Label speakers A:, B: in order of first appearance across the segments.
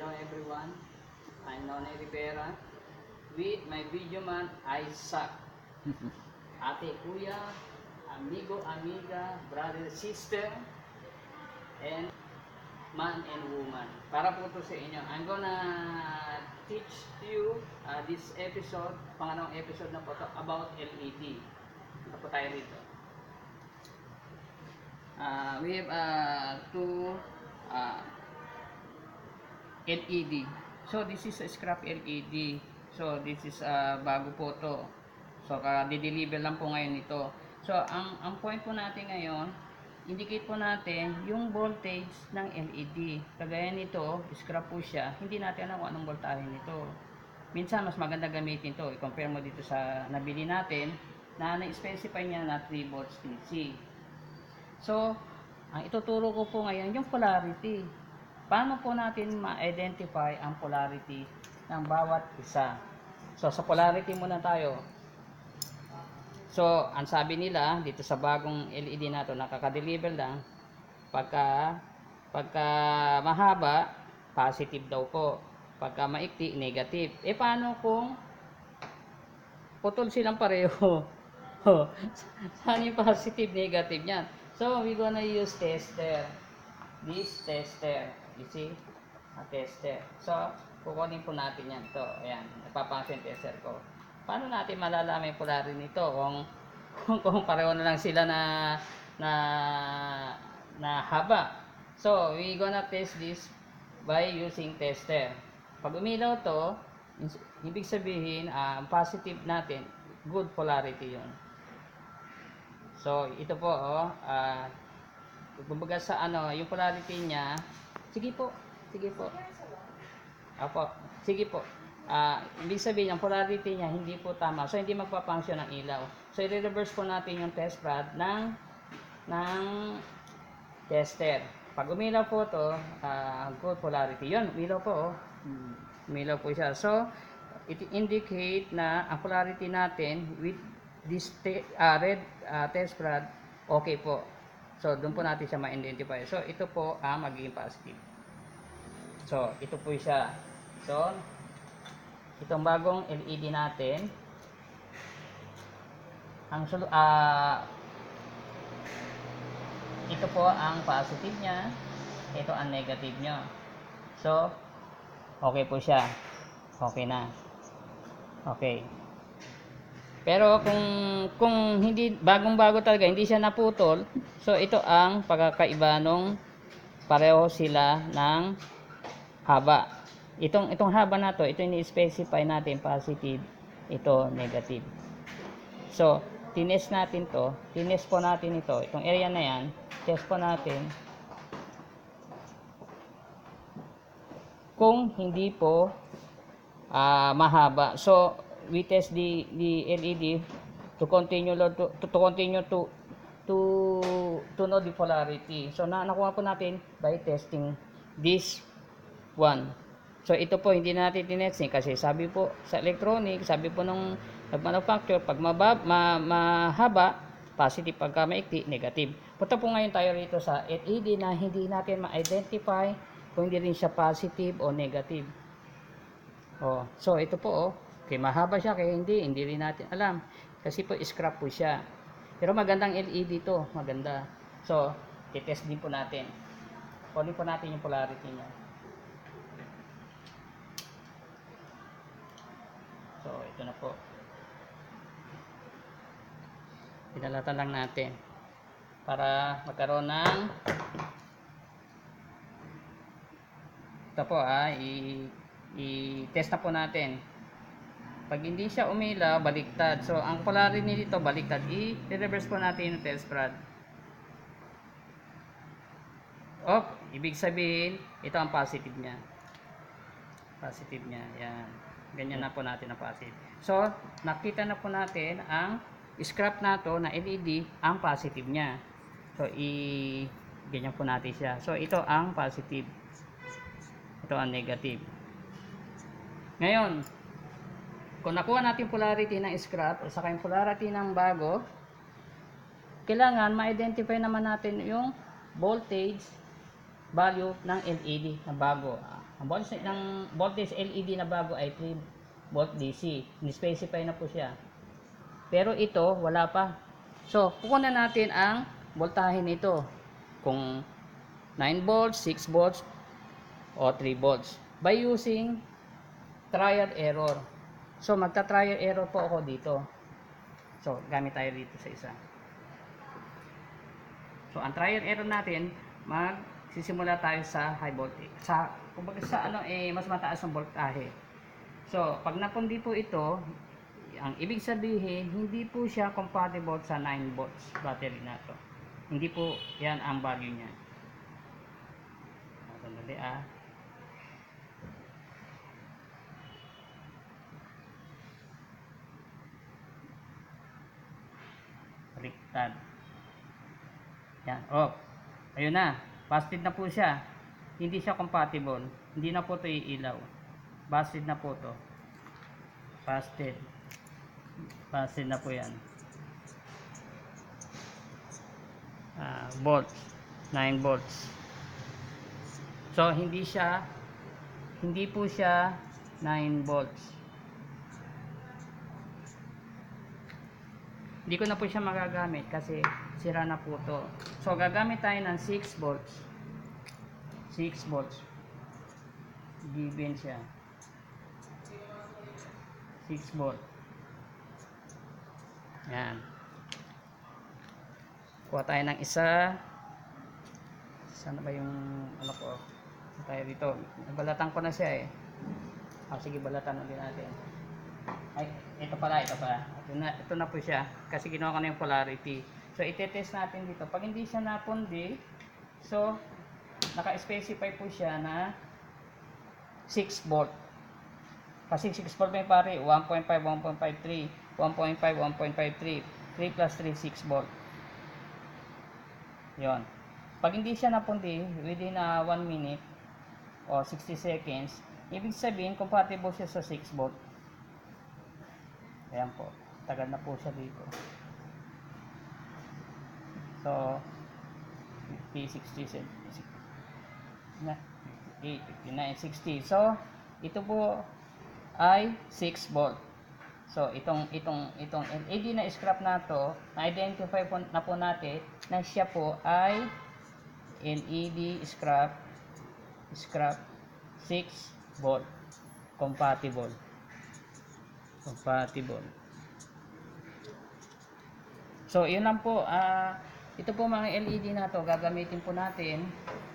A: Hello everyone, I'm Nonay Rivera with my video man Isaac. Ate, kuya, amigo, amiga, brother, sister, and man and woman. Para po to sa inyo. I'm gonna teach you this episode, pangalawang episode na po to, about LED. Ito po tayo rito. We have two LED. So this is a scrap LED. So this is bago po to. So di-deliver lang po ngayon ito. So ang point po natin ngayon, indicate po natin yung voltage ng LED. Kagaya nito, scrap po siya. Hindi natin alam kung anong voltahe nito. Minsan mas maganda gamitin to. I-compare mo dito sa nabili natin na na-specify niya na 3 volts DC. So ang ituturo ko po ngayon yung polarity. Paano po natin ma-identify ang polarity ng bawat isa? So, sa polarity muna tayo. So, ang sabi nila, dito sa bagong LED na ito, nakaka-deliver lang, pagka mahaba, positive daw po. Pagka maikti, negative. E, paano kung putol silang pareho? Saan yung positive, negative niyan? So, we're gonna use tester. This tester. You see? A tester. So, kukunin po natin yan. Ito, ayan. Napapangsin tester ko. Paano natin malalaman yung polarity nito? Kung pareho na lang sila na haba. So, we gonna test this by using tester. Pag umilaw to, ibig sabihin, positive natin, good polarity yun. So, ito po, kumbaga sa yung polarity niya, sige po. Apo, sige po. Ibig sabihin, ang polarity niya hindi po tama. So, hindi magpa-function ang ilaw. So, i-reverse po natin yung test rod ng tester. Pag umilaw po to, good polarity. Yun, umilaw po. Umilaw po siya. So, it indicate na ang polarity natin with this red test rod, okay po. So, doon po natin siya ma-identify. So, ito po ang magiging positive. So, ito po siya. So, itong bagong LED natin, ito po ang positive niya, ito ang negative niya. So, okay po siya. Okay na. Okay. Pero kung hindi bagong-bago talaga, hindi siya naputol, so ito ang pagkakaiba nung pareho sila ng haba. Itong haba na to, ito ini-specify natin positive, ito negative. So, tinest po natin ito, itong area na yan, test po natin kung hindi po mahaba. So, we test the LED to continue to know the polarity. So, nakuha po natin by testing this one. So, ito po hindi natin tinesting kasi sabi po sa electronic, sabi po nung nag-manufacture, pag mahaba, positive, pagka maikli, negative. Punta po ngayon tayo rito sa LED na hindi natin ma-identify kung hindi rin siya positive o negative. So, ito po, okay, mahaba siya, kaya hindi rin natin alam. Kasi po, scrap po siya. Pero magandang LED to, maganda. So, titest din po natin. Kunin po natin yung polarity niya. So, ito na po. Pinalatan lang natin para magkaroon ng ito po, i-test na po natin. Pag hindi siya umilaw, baliktad. So, ang polarity nito baliktad. I-reverse po natin yung test rod. Ibig sabihin, ito ang positive niya. Positive niya. Yan. Ganyan na po natin ang positive. So, nakita na po natin ang scrap na to na LED, ang positive niya. So, ganyan po natin siya. So, ito ang positive. Ito ang negative. Ngayon, kung nakuha natin polarity ng scrap o saka yung polarity ng bago, kailangan ma-identify naman natin yung voltage value ng LED na bago. Ang voltage LED na bago ay 3 volt DC. Ni-specify na po siya. Pero ito, wala pa. So, kukunan natin ang voltahe nito. Kung 9 volts, 6 volts, o 3 volts. By using trial error. So, magta-trial error po ako dito. So, gamit tayo dito sa isa. So, ang trial error natin, magsisimula tayo sa high voltage. Kumbaga sa mas mataas ang voltahe. So, pag napundi po ito, ang ibig sabihin, hindi po siya compatible sa 9 volts battery na to. Hindi po yan ang value niya. Sandali Baliktad. Yan, off. Ayun na, busted na po siya. Hindi siya compatible. Hindi na po ito iilaw. Busted na po ito. Busted. Busted na po yan. Volts. 9 volts. So, hindi po siya 9 volts. Hindi ko na po siya magagamit kasi sira na po to. So, gagamit tayo ng 6 volts. 6 volts. Given siya. 6 volt. Yan. Kuha tayo ng isa. Sana ba yung ko? Tayo dito. Balatan ko na siya eh. Sige, balatan na din natin. Ay, ito pala. Ito na po siya. Kasi ginawa ko na yung polarity. So, itetest natin dito. Pag hindi siya napundi, so, naka-specify po siya na 6 volt. Kasi 6 volt may pare, 1.5, 1.53, 1.5, 1.53, 3 plus 3, 6 volt. Yon. Pag hindi siya napundi, within 1 minute o 60 seconds, ibig sabihin, compatible siya sa 6 volt. Ayan po. Tagal na po siya dito. So, 50, 60, 70, 59, 60. So, ito po ay 6 volt. So, itong LED na scrap na to, na-identify na po natin na siya po ay LED scrap 6 volt. Compatible. So, yun lang po. Ito po mga LED na to, gagamitin po natin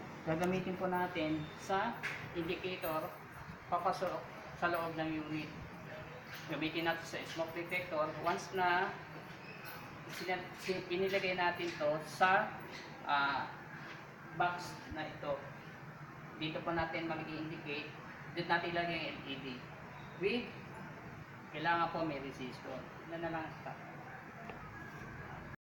A: sa indicator papasok sa loob ng unit. Gamitin natin sa smoke detector once na inilagay natin to sa box na ito. Dito po natin mag-indicate. Dito natin ilagay ang LED with kailangan po may resistor. Yan na lang.